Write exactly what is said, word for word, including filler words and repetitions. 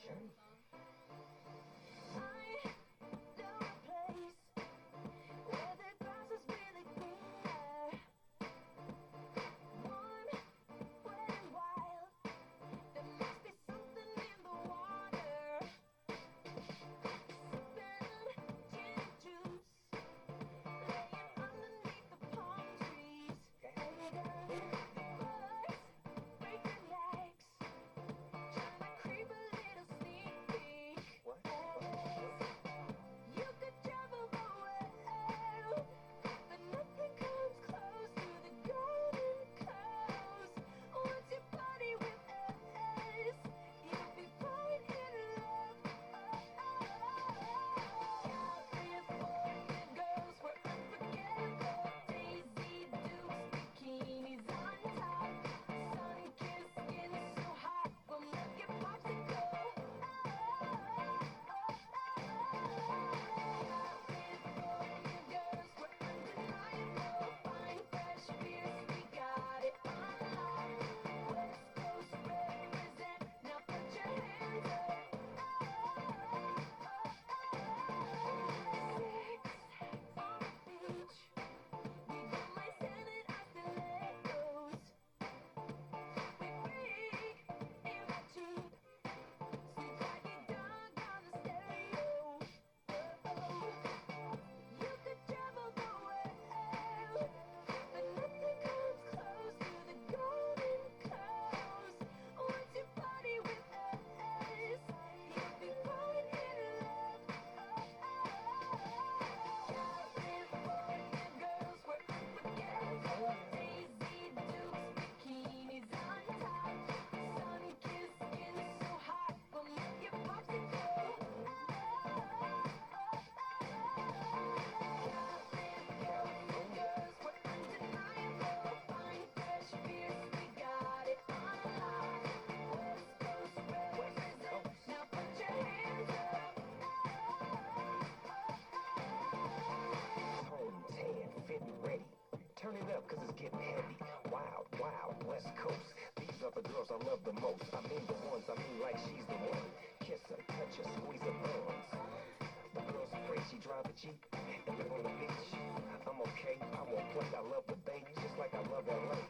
Sure. Turn it up, cause it's getting heavy. Wild, wild, West Coast. These are the girls I love the most. I mean the ones, I mean like she's the one. Kiss her, touch her, squeeze her buns. The girl's afraid she drive a Jeep and live on the beach. I'm okay, I won't play. I love the baby just like I love L A.